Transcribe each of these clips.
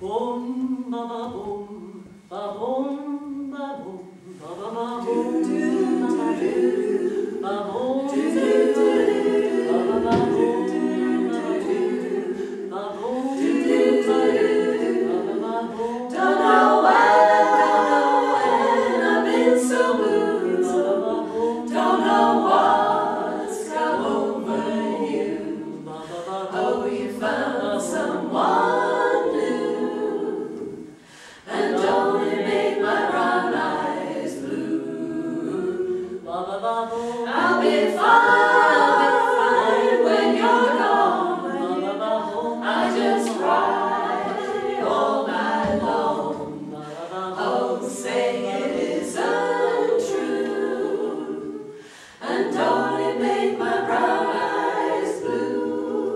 Boom, ba ba boom, ba boom, ba boom, ba ba ba boom, ba ba boom, ba boom, ba ba ba boom, ba boom, ba ba boom. Don't know when I've been so blue. Don't know what's come over you. Oh, you found someone new, and don't it make my brown eyes blue? I'll be fine when you're gone. I just cry all night long. Oh, say it isn't true, and don't it make my brown eyes blue?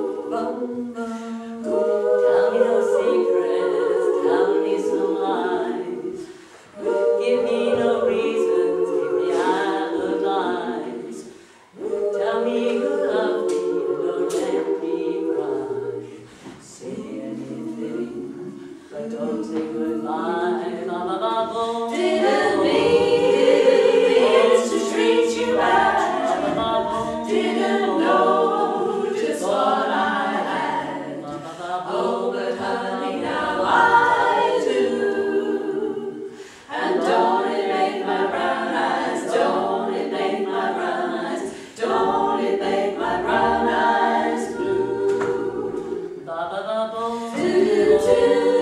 Tell me no secrets, tell me some lies. Give me no reasons, give me alibis. Tell me you love me, don't let me cry. Say anything, but don't say goodbye. Ba ba ba boom. Didn't mean to treat you bad. Didn't know just what I had. Oh, but honey, now I do. And don't it make my brown eyes, don't it make my brown eyes, don't it make my brown eyes blue? Ba ba ba boom. Do, do, do.